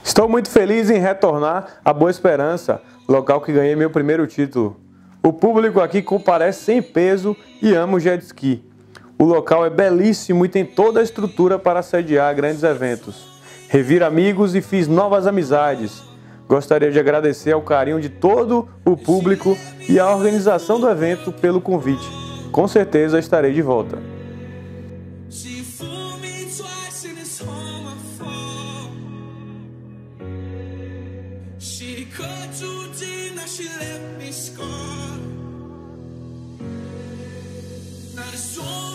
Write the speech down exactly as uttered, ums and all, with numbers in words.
Estou muito feliz em retornar à Boa Esperança, local que ganhei meu primeiro título. O público aqui comparece sem peso e ama o jet ski. O local é belíssimo e tem toda a estrutura para sediar grandes eventos. Revi amigos e fiz novas amizades. Gostaria de agradecer ao carinho de todo o público e à organização do evento pelo convite. Com certeza estarei de volta. Not a soul